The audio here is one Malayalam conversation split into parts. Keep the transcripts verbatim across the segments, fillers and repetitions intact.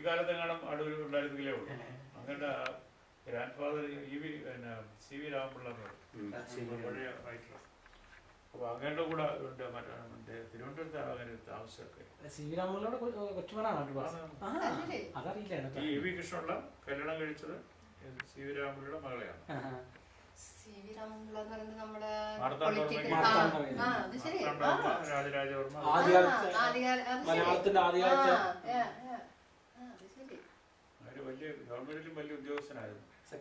കുട്ടിക്കാലത്തെങ്ങാനും അടൂർ ഉണ്ടായിരുന്നെങ്കിലേ ഉള്ളൂ. അങ്ങനെ ഗ്രാൻഡ് ഫാദർ ഇ വി പിന്നെ സി വി രാമപിള്ള പഴയ റൈറ്റർ. അപ്പൊ അങ്ങയുടെ കൂടെ ഉണ്ട് മറ്റേ തിരുവനന്തപുരത്താണ് അങ്ങനെ താമസമൊക്കെ. ഈ ഇ വി കൃഷ്ണപിള്ള കല്യാണം കഴിച്ചത് സി വി രാമപിള്ളയുടെ മകളെയാണ്. രാജരാജവർമ്മ മലയാളത്തിന്റെ ആദ്യകാലത്തെ വലിയ ഗവൺമെന്റിലും വലിയ ഉദ്യോഗസ്ഥനായിരുന്നു.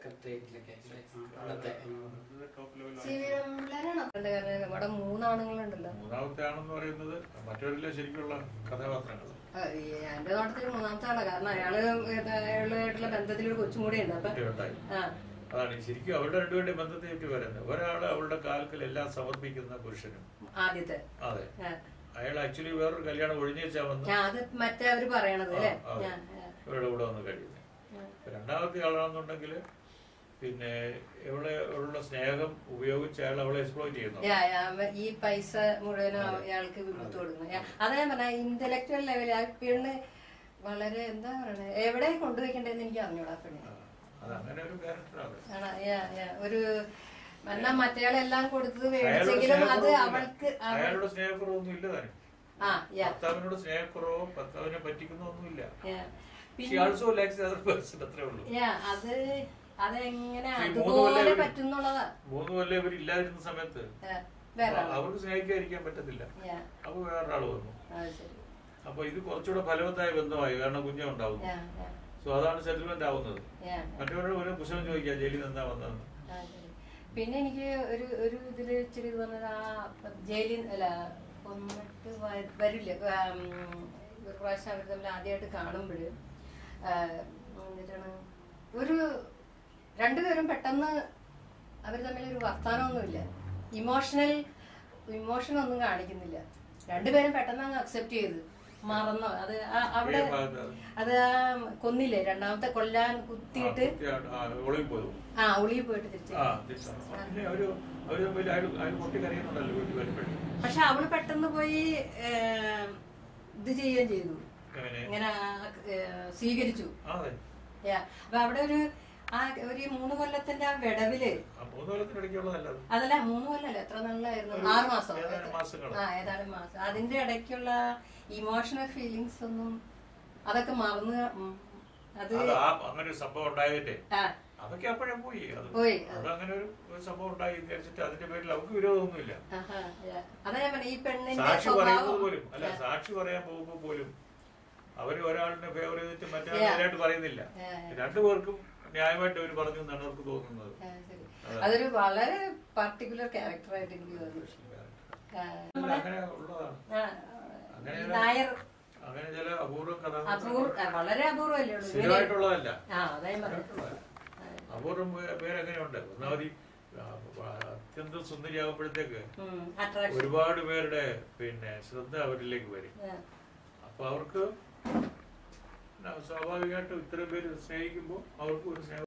നമ്മുടെ മൂന്നാണുങ്ങളുണ്ടല്ലോ. മൂന്നാമത്തെ ആണെന്ന് പറയുന്നത് മറ്റവരിലെ ശരിക്കുള്ള കഥാപാത്രങ്ങൾ. എന്റെ നാട്ടത്തിൽ മൂന്നാമത്തെ ആളാണ്. കാരണം അയാള് അയാളുമായിട്ടുള്ള ബന്ധത്തിലൊരു കൊച്ചും കൂടെ ഉണ്ട്. അപ്പൊ അതാണ് ശരിക്കും അവരുടെ രണ്ടുപേരുടെ ബന്ധത്തെ പറ്റി പറയുന്നത്. ഒരാള് അവളുടെ കാൽക്കൽ എല്ലാം സമർപ്പിക്കുന്ന പുരുഷനും ആദ്യത്തെ അതെ അയാൾ ആക്ച്വലി വേറൊരു കല്യാണം ഒഴിഞ്ഞേച്ചാ വന്നു അത് മറ്റേ അവര് പറയണത് അല്ലേ ഇവരുടെ കൂടെ വന്ന് കഴിയുന്നത്. രണ്ടാമത്തെ ആളാണെന്നുണ്ടെങ്കിൽ പിന്നെ ഇവളെ ഉള്ള സ്നേഹം ഉപയോഗിച്ച് അയാൾ അവളെ എക്സ്പ്ലോയിറ്റ് ചെയ്യുന്നു. ഈ പൈസ മുഴുവനും അയാൾക്ക് വിട്ടു കൊടുക്കുന്നു. അതാ പറഞ്ഞ ഇന്റലക്ച്വൽ ലെവലിൽ ആ പെണ്ണ് വളരെ എന്താ പറയണേ എവിടെ കൊണ്ടുവയ്ക്കണ്ടെന്ന് എനിക്ക് അറിഞ്ഞൂടാ. പെണ്ണ് ഒരു എന്നാ മറ്റേയാളെല്ലാം കൊടുത്ത് മേടിച്ചെങ്കിലും അത് അവൾക്ക് അയാളുടെ സ്നേഹക്കുറവൊന്നും ഇല്ല താനും. ഭർത്താവിനോട് സ്നേഹക്കുറവോ ഭർത്താവിനെ പറ്റിക്കുന്നോ ഒന്നുമില്ല. അത് അതെങ്ങനെ അതുപോലെ പറ്റുന്നുള്ളതാ. മൂന്ന് കൊല്ലം ഇവരില്ലാതിരുന്ന സമയത്ത് അവർക്ക് സ്നേഹിക്കാതിരിക്കാൻ പറ്റത്തില്ല. അപ്പൊ വേറൊരാള് വന്നു. അപ്പൊ ഇത് കുറച്ചുകൂടെ ഫലവത്തായ ബന്ധമായി. കാരണം കുഞ്ഞ ഉണ്ടാവുന്നു. സോ അതാണ് സെറ്റിൽമെന്റ് ആവുന്നത്. മറ്റവരോട് ഒരു കുശലം ചോദിക്കാം ജയിലിൽ നിന്നാ വന്നതെന്ന്. പിന്നെ എനിക്ക് ഒരു ഒരു ഇതില് ഇച്ചിരി പറഞ്ഞത് ആ ജയിലിൽ അല്ല കൊന്നിട്ട് വരില്ല ഒരു പ്രാവശ്യം അവർ തമ്മിൽ ആദ്യമായിട്ട് കാണുമ്പോഴ് എന്നിട്ടാണ് ഒരു രണ്ടുപേരും പെട്ടെന്ന് അവർ തമ്മിൽ ഒരു വർത്താനമൊന്നുമില്ല. ഇമോഷണൽ ഇമോഷൻ ഒന്നും കാണിക്കുന്നില്ല. രണ്ടുപേരും പെട്ടെന്ന് അങ്ങ് അക്സെപ്റ്റ് ചെയ്തു മറന്നോ. അത് അവിടെ അത് കൊന്നില്ലേ രണ്ടാമത്തെ കൊല്ലാൻ കുത്തിയിട്ട് ആ ഒളിയിൽ പോയിട്ട് തിരിച്ചു. പക്ഷെ അവള് പെട്ടെന്ന് പോയി ഇത് ചെയ്യുകയും ചെയ്തു. ഇങ്ങനെ സ്വീകരിച്ചു. അപ്പൊ അവിടെ ഒരു ആ ഒരു മൂന്ന് കൊല്ലത്തിന്റെ ആ വിടവില് അതല്ല മൂന്ന് കൊല്ലല്ല എത്ര നല്ലായിരുന്നു ആറ് മാസം ആ ഏതാനും മാസം അതിന്റെ ഇടയ്ക്കുള്ള ഇമോഷണൽ ഫീലിങ്സ് ഒന്നും അതൊക്കെ മറന്ന് അത് അങ്ങനെ ഒരു സംഭവം ഉണ്ടായതിന്റെ അതൊക്കെ അപ്പോഴേ പോയി. പോയി അതങ്ങനെ ഒരു സംഭവം ഉണ്ടായി വിചാരിച്ചിട്ട് അതിന്റെ പേരിൽ അവർക്ക് വിരോധമൊന്നുമില്ല. അതാ ഞാൻ പറഞ്ഞ ഈ പെണ്ണിന്റെ സാക്ഷി പറയുന്നത് പോലും അല്ല സാക്ഷി പറയാൻ പോകുമ്പോ പോലും അവര് ഒരാളിനെ ഫേവർ ചെയ്തിട്ട് മറ്റൊരാളായിട്ട് പറയുന്നില്ല. രണ്ടുപേർക്കും ന്യായമായിട്ട് അവര് പറഞ്ഞു എന്നാണ് അവർക്ക് തോന്നുന്നത്. അതൊരു വളരെ പർട്ടിക്കുലർ ക്യാരക്ടറായിട്ട് എനിക്ക് തോന്നി. അങ്ങനെ ഉള്ളതാണ്. നായർ അങ്ങനെ ചില അപൂർവ കഥ വളരെ അപൂർവല്ലേ സ്ഥിരമായിട്ടുള്ളതല്ല. അപൂർവം പേരെങ്ങനെയുണ്ട്. ഒന്നാമത് അത്യന്തം സുന്ദരിയാകുമ്പോഴത്തേക്ക് ഒരുപാട് പേരുടെ പിന്നെ ശ്രദ്ധ അവരിലേക്ക് വരും. അപ്പൊ അവർക്ക് സ്വാഭാവികമായിട്ടും ഇത്രയും പേര് സ്നേഹിക്കുമ്പോൾ അവർക്ക് ഒരു സ്നേഹം